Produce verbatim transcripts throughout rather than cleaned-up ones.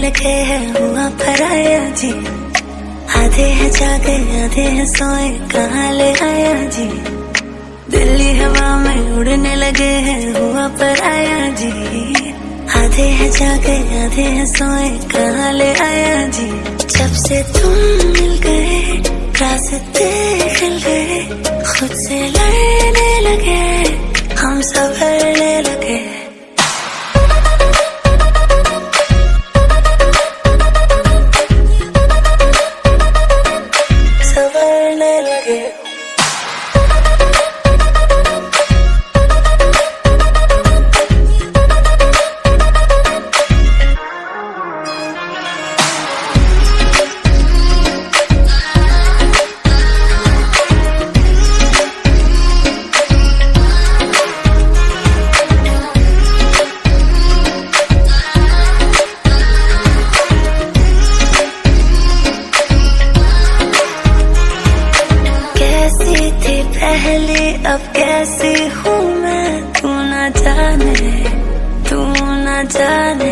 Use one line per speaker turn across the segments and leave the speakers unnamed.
लगे है हुआ पराया जी, आधे है जागे आधे है सोए कहाँ ले आया जी। दिल्ली हवा में उड़ने लगे है हुआ पराया जी, आधे है जागे आधे है सोए कहाँ ले आया जी। जब से तुम मिल गए रास्ते खिल गए, खुद से लड़ने लगे हम संभलने लगे। संभलने लगे। पहले अब कैसी हूँ मैं, तू न जाने तू न जाने।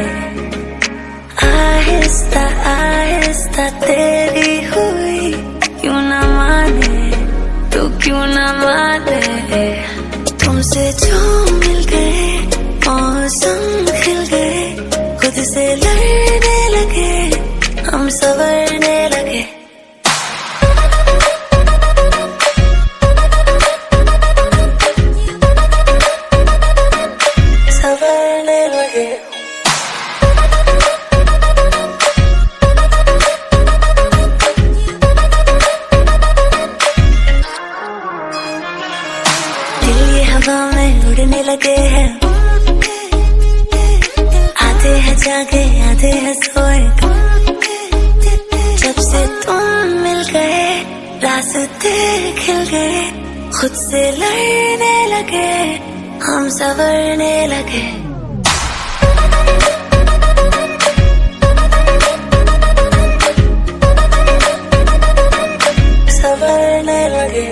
आहिस्ता आहिस्ता तेरी हुई क्यों न माने, तू क्यों न माने। तुमसे जो मिल गए मौसम खिल गए, खुद से लड़ने लगे हम संवरने लगे। हवा में उड़ने लगे हैं, आधे हैं जागे आधे हैं सोए। जब से तुम मिल गए रास्ते खिल गए, खुद से लड़ने लगे हम संवरने लगे। संवरने लगे।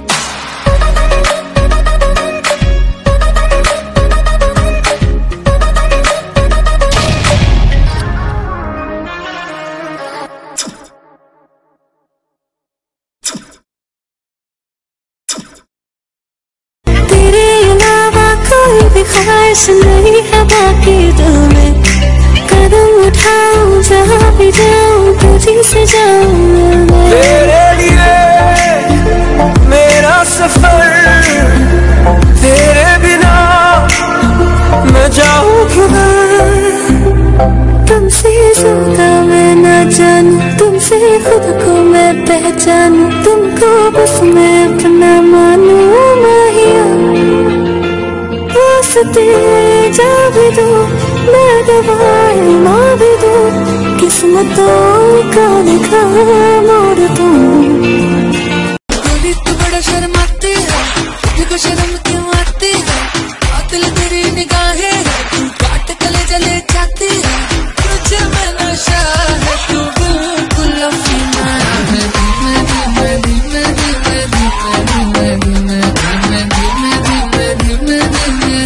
ख्वाहिश नहीं है बाकी दिल में, कदम उठाऊं जहाँ भी जाऊं तुझी से जाऊं मैं। तेरे लिए मेरा सफर, तेरे बिना मैं जाऊं किधर। तुमसे ज्यादा मैं न जानूं, तुमसे खुद को मैं पहचानूं, तुमको बस मैं अपना मानूं। माहिया तेरे जा भी दो, मैं दवाई माँ भी दो, किस्मतों का लिखा मोड़ तुम। गोरी तू बड़ा शर्माती है, तुझको शर्म क्यों आती है। कातिल तेरी निगाहें है, तू काट कले जले जाती है। तुझे में नशा है, तू बिल्कुल अफीना है। धीमे धीमे धीमे धीमे धीमे धीमे धीमे धीमे धीमे धीमे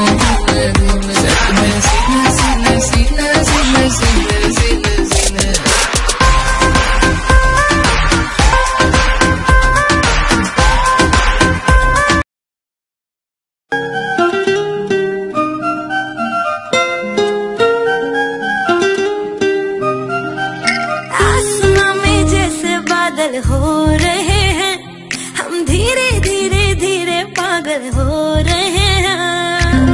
हो रहे हैं हम, धीरे धीरे धीरे पागल हो रहे हैं।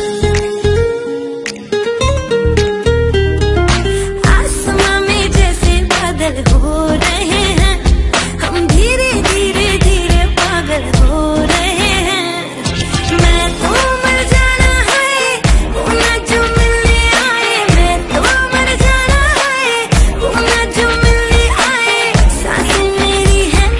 आसमां में जैसे बादल हो रहे हैं हम, धीरे धीरे धीरे पागल हो रहे हैं। मैं तो मर जाना है वो ना जो मिलने आए, मैं तो मर जाना है वो ना जो मिलने आए। सांसें मेरी है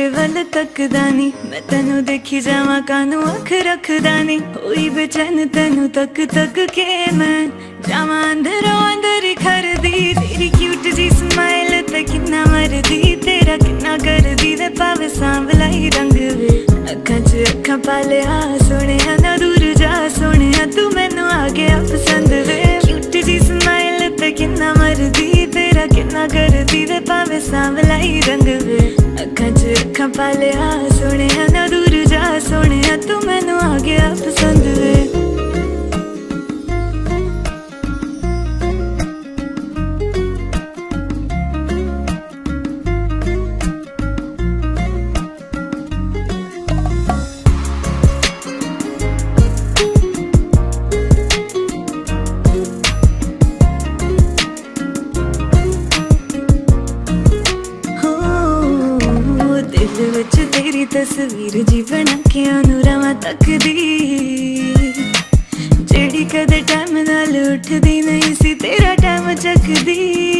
मेरे वल तकदा नी, मैं तेनू देखी जावा कानू अख रखदा नी। होई बेचैन तेनू तक तक के मैं जावा अंदरों अंदर खरदी। तेरी क्यूट जी स्माइल ते किन्ना मरदी, तेरा किन्ना करदी वे पावे सांवला ही रंग वे। अखां च अखां पा लिया सोहणिया ना दूर जा सोहणिया, तू मैनू आ गया पसंद वे। क्यूट जी स्माइल ते किन्ना मरदी, तेरा किन्ना करदी वे पावे सांवला ही रंग वे। अखां च अखां पा लिया सोहणिया ना दूर जा सोहणिया, तू मैनू आ गया पसंद वे। दिल विच तेरी तस्वीर जी बना के अनुरावां तकदी, जेड़ी कदे टाइम नाल उठदी नहीं सी तेरा टाइम चकदी।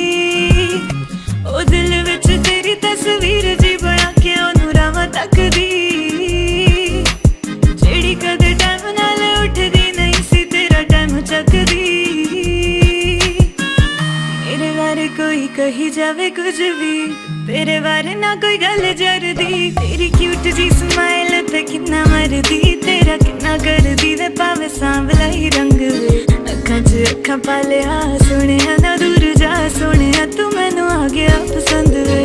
ओ दिल विच तेरी तस्वीर जी बना के अनुरावां तकदी, जेड़ी कदे टाइम नाल उठदी नहीं सी तेरा टाइम चकदी। मेरे बारे कोई कही जावे कुछ भी, तेरे बारे ना कोई गल जरदी। तेरी क्यूट जी स्माइल ते किन्ना मरदी, तेरा किन्ना करदी वे पावे सांवला ही रंग वे। अखां च अखां पा लिया सोहणिया ना दूर जा सोहणिया, तू मैनू आ गया पसंद वे।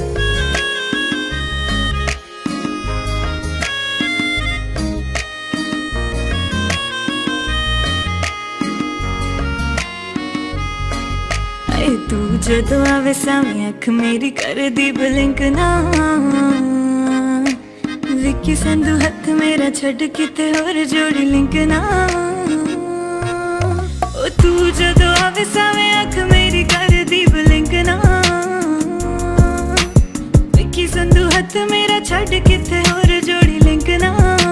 तू जदों आवे सामने अख मेरी कर दी ब्लिंक ना, विक्की संधू हथ मेरा छड़ किते होर जोड़ी लिंक ना। ओ तू जदों आवे सामने अख मेरी कर दी ब्लिंक ना, विक्की संधू हथ मेरा छड़ किते होर जोड़ी लिंक ना।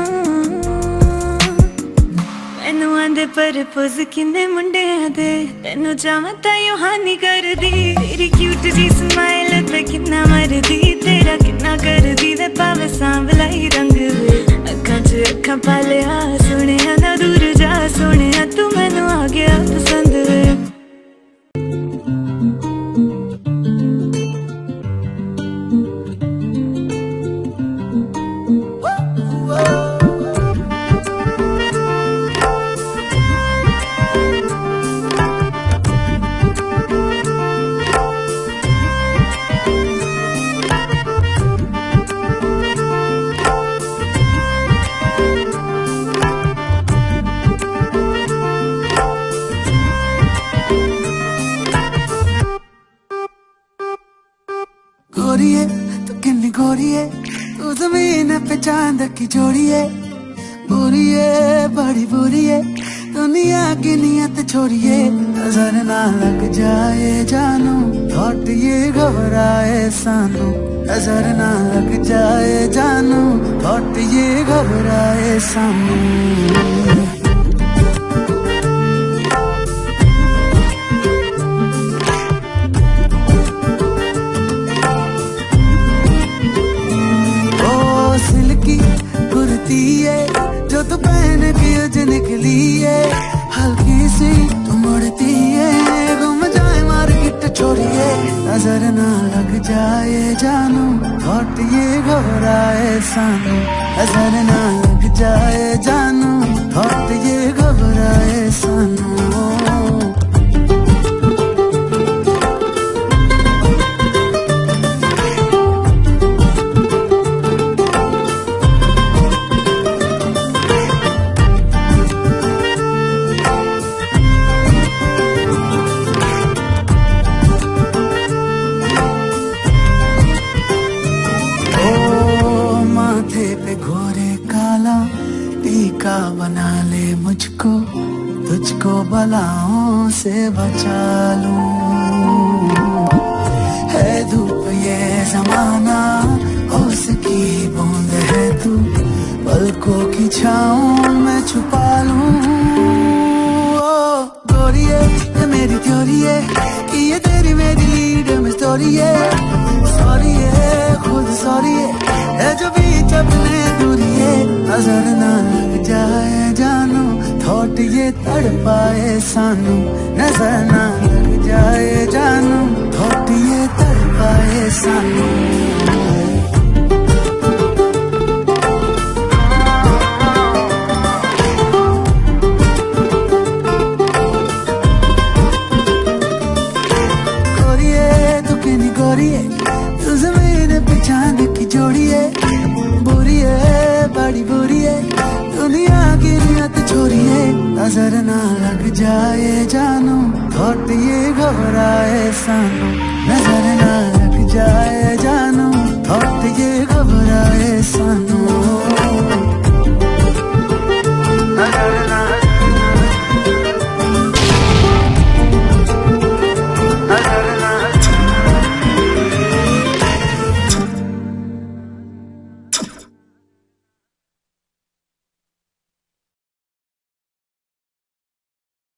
मैनू आंदे पर पोज किन्ने मुंडियां दे, तेनू चाहां तां हानी करदी। तेरी क्यूट जी स्माइल ते किन्ना मरदी, तेरा किन्ना करदी वे पावे सांवला ही रंग वे। अखां च अखां पा लिया सोहणिया ना दूर जा सोहणिया, तू मैनू आ गया पसंद वे।
गोरिये तू किन्नी गोरिये, तू जमीन पे चांद की जोड़िए। बुरिए बड़ी बुरिए दुनिया की नियत छोड़िए, नजर ना लग जाए जानू थॉट ये घबराए सानू। नजर ना लग जाए जानू थॉट ये घबराए सानू। जो तू पहन के उज निकली है, हल्की सी तू मुड़ती है, गुम जाए मार्केट छोड़िए। नजर ना लग जाए जानू थॉट ये घबराए सानू। नजर ना लग जाए जानू थॉट ये घबराए सानू। टीका बना ले मुझको, तुझको बलाओं से बचा लूं। है धूप ये जमाना, उसकी बूंद है तू, पलकों की छाँव में छुपा लूं। गोरिये ये मेरी थ्योरी है कि ये तेरी मेरी लीड में स्टोरी है। सॉरी है खुद सॉरी है, तड़पाए सानू, नजर ना लग जाए जानू, थोट ये तड़पाए सानू। गोरिए तू ज़मीन पे चांद की जोड़िए, बुरी है बड़ी बुरी है दुनिया की नियत छोड़िए, नजर ना लग जाए जानू, थोट ये घबराए सानू, नजर ना लग जाए जानू, थोट ये घबराए सानू।